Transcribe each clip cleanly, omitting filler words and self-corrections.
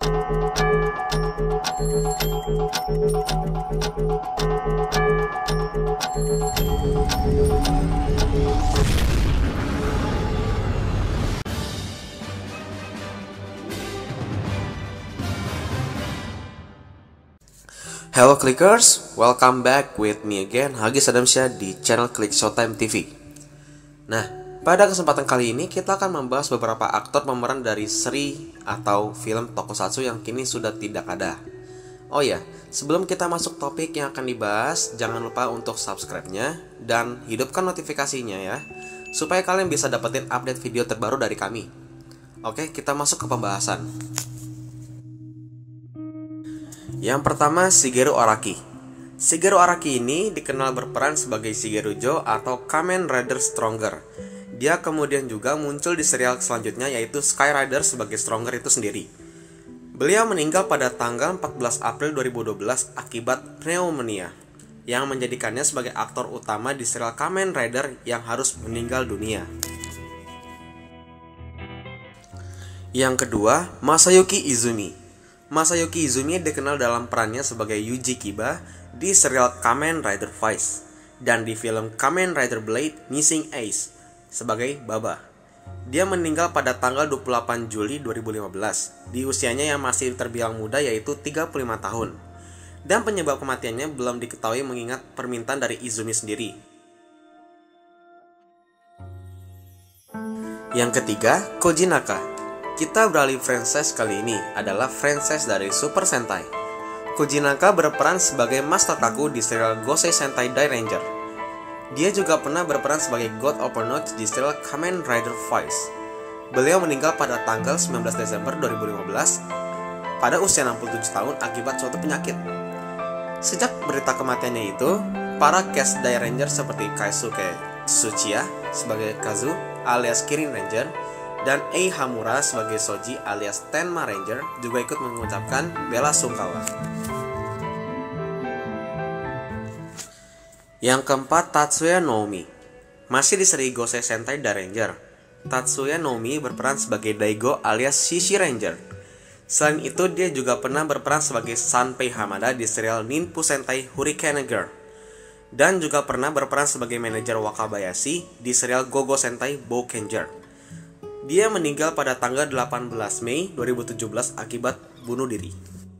Hello Clickers, welcome back with me again, Hagis Adamsyah di channel Click Showtime TV. Nah, pada kesempatan kali ini kita akan membahas beberapa aktor pemeran dari seri atau film tokusatsu yang kini sudah tidak ada. Oh ya, sebelum kita masuk topik yang akan dibahas, jangan lupa untuk subscribe-nya dan hidupkan notifikasinya ya, supaya kalian bisa dapetin update video terbaru dari kami. Oke, kita masuk ke pembahasan. Yang pertama, Shigeru Araki. Shigeru Araki ini dikenal berperan sebagai Shigeru-jo atau Kamen Rider Stronger. Dia kemudian juga muncul di serial selanjutnya yaitu Sky Rider sebagai Stronger itu sendiri. Beliau meninggal pada tanggal 14 April 2012 akibat pneumonia, yang menjadikannya sebagai aktor utama di serial Kamen Rider yang harus meninggal dunia. Yang kedua, Masayuki Izumi. Masayuki Izumi dikenal dalam perannya sebagai Yuji Kiba di serial Kamen Rider Vice dan di film Kamen Rider Blade Missing Ace sebagai Baba. Dia meninggal pada tanggal 28 Juli 2015 di usianya yang masih terbilang muda yaitu 35 tahun. Dan penyebab kematiannya belum diketahui mengingat permintaan dari Izumi sendiri. Yang ketiga, Koji Naka. Kita beralih franchise kali ini adalah franchise dari Super Sentai. Koji Naka berperan sebagai Master Kaku di serial Gosei Sentai Dairanger. Dia juga pernah berperan sebagai God Overlord di serial Kamen Rider Vice. Beliau meninggal pada tanggal 19 Desember 2015 pada usia 67 tahun akibat suatu penyakit. Sejak berita kematiannya itu, para cast Dairanger seperti Kaisuke Tsuchiya sebagai Kazu alias Kirin Ranger dan Ei Hamura sebagai Soji alias Tenma Ranger juga ikut mengucapkan bela sungkawa. Yang keempat, Tatsuya Naomi. Masih di seri Gosei Sentai Dairanger, Tatsuya Naomi berperan sebagai Daigo alias Shishi Ranger. Selain itu, dia juga pernah berperan sebagai Sanpei Hamada di serial Ninpu Sentai Hurricane Girl, dan juga pernah berperan sebagai manajer Wakabayashi di serial Gogo Sentai Boukenger. Dia meninggal pada tanggal 18 Mei 2017 akibat bunuh diri.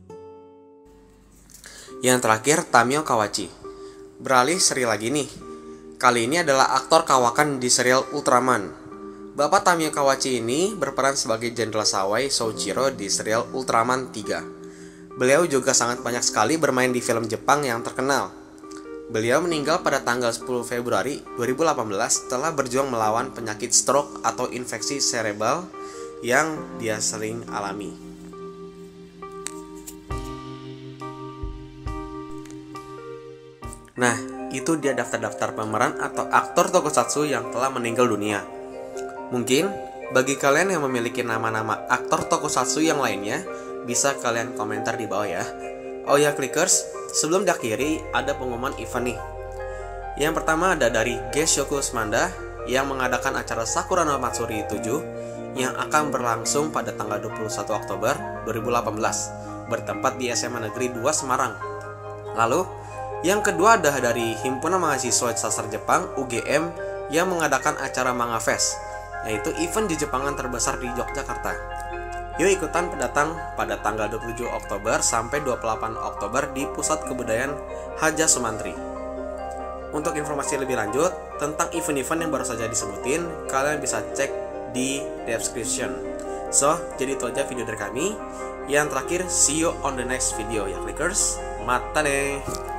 Yang terakhir, Tamio Kawachi. Beralih seri lagi nih. Kali ini adalah aktor kawakan di serial Ultraman. Bapak Tamio Kawachi ini berperan sebagai Jenderal Sawai Souichiro di serial Ultraman 3. Beliau juga sangat banyak sekali bermain di film Jepang yang terkenal. Beliau meninggal pada tanggal 10 Februari 2018 setelah berjuang melawan penyakit stroke atau infeksi serebral yang dia sering alami. Nah, itu dia daftar-daftar pemeran atau aktor tokusatsu yang telah meninggal dunia. Mungkin bagi kalian yang memiliki nama-nama aktor tokusatsu yang lainnya, bisa kalian komentar di bawah ya. Oh ya Clickers, sebelum diakhiri ada pengumuman event nih. Yang pertama ada dari Geshoku Smanda yang mengadakan acara Sakura no Matsuri 7 yang akan berlangsung pada tanggal 21 Oktober 2018 bertempat di SMA Negeri 2 Semarang. Lalu, yang kedua ada dari Himpunan Mahasiswa Sastra Jepang UGM yang mengadakan acara Manga Fest, yaitu event di Jepangan terbesar di Yogyakarta. Yuk ikutan pendatang pada tanggal 27 Oktober sampai 28 Oktober di Pusat Kebudayaan Haja Sumantri. Untuk informasi lebih lanjut tentang event-event yang baru saja disebutin, kalian bisa cek di description. So, jadi itu aja video dari kami. Yang terakhir, see you on the next video ya Clickers. Mata nih.